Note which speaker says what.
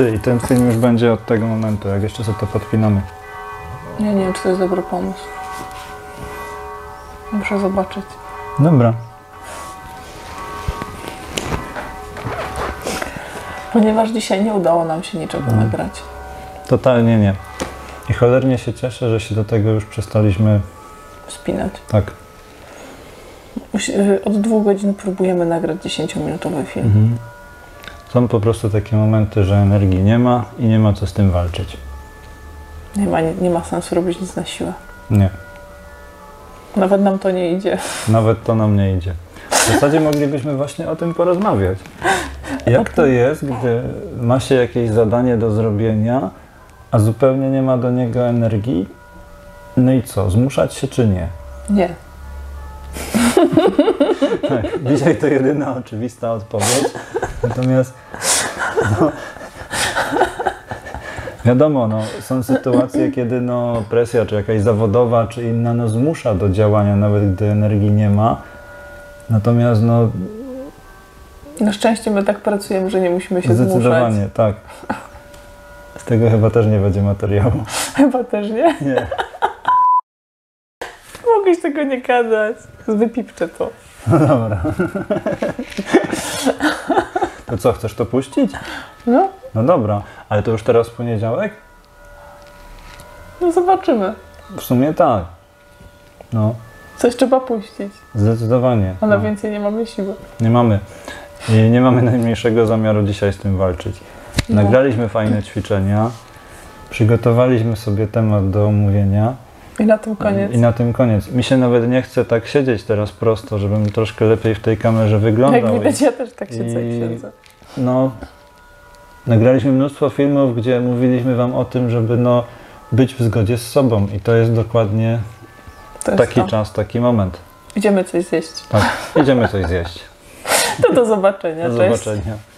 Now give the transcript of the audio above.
Speaker 1: Ty, i ten film już będzie od tego momentu, jak jeszcze sobie to podpinamy.
Speaker 2: Ja nie wiem, czy to jest dobry pomysł. Muszę zobaczyć.
Speaker 1: Dobra.
Speaker 2: Ponieważ dzisiaj nie udało nam się niczego nagrać.
Speaker 1: Totalnie nie. I cholernie się cieszę, że się do tego już przestaliśmy
Speaker 2: Spinać.
Speaker 1: tak.
Speaker 2: Od 2 godzin próbujemy nagrać 10-minutowy film.
Speaker 1: Są po prostu takie momenty, że energii nie ma i nie ma co z tym walczyć.
Speaker 2: Nie ma sensu robić nic na siłę.
Speaker 1: Nie.
Speaker 2: Nawet nam to nie idzie.
Speaker 1: Nawet to nam nie idzie. W zasadzie moglibyśmy właśnie o tym porozmawiać. Jak to jest, gdy ma się jakieś zadanie do zrobienia, a zupełnie nie ma do niego energii? No i co? Zmuszać się czy nie?
Speaker 2: Nie.
Speaker 1: Tak, dzisiaj to jedyna oczywista odpowiedź. Natomiast no, wiadomo, no, są sytuacje, kiedy no, presja, czy jakaś zawodowa, czy inna no, zmusza do działania, nawet gdy energii nie ma. Natomiast no,
Speaker 2: na szczęście my tak pracujemy, że nie musimy się
Speaker 1: zdecydowanie,
Speaker 2: zmuszać.
Speaker 1: tak. Z tego chyba też nie będzie materiału.
Speaker 2: Chyba też nie.
Speaker 1: Nie.
Speaker 2: Mogłeś tego nie gadać. Wypipczę to.
Speaker 1: No dobra. To co, chcesz to puścić?
Speaker 2: No,
Speaker 1: No dobra, ale to już teraz w poniedziałek?
Speaker 2: no zobaczymy.
Speaker 1: W sumie tak. No,
Speaker 2: Coś trzeba puścić.
Speaker 1: zdecydowanie.
Speaker 2: Ale
Speaker 1: No.
Speaker 2: więcej nie mamy siły.
Speaker 1: Nie mamy. I nie mamy najmniejszego zamiaru dzisiaj z tym walczyć.
Speaker 2: No.
Speaker 1: Nagraliśmy fajne ćwiczenia, przygotowaliśmy sobie temat do omówienia.
Speaker 2: I na tym koniec.
Speaker 1: I na tym koniec. Mi się nawet nie chce tak siedzieć teraz prosto, żebym troszkę lepiej w tej kamerze wyglądał.
Speaker 2: Jak widać, ja też tak siedzę i siedzę.
Speaker 1: No, nagraliśmy mnóstwo filmów, gdzie mówiliśmy wam o tym, żeby no, być w zgodzie z sobą. I to jest dokładnie
Speaker 2: To jest
Speaker 1: taki
Speaker 2: to.
Speaker 1: czas, taki moment.
Speaker 2: Idziemy coś zjeść.
Speaker 1: Tak, idziemy coś zjeść.
Speaker 2: To do zobaczenia.
Speaker 1: Do
Speaker 2: Cześć.
Speaker 1: zobaczenia.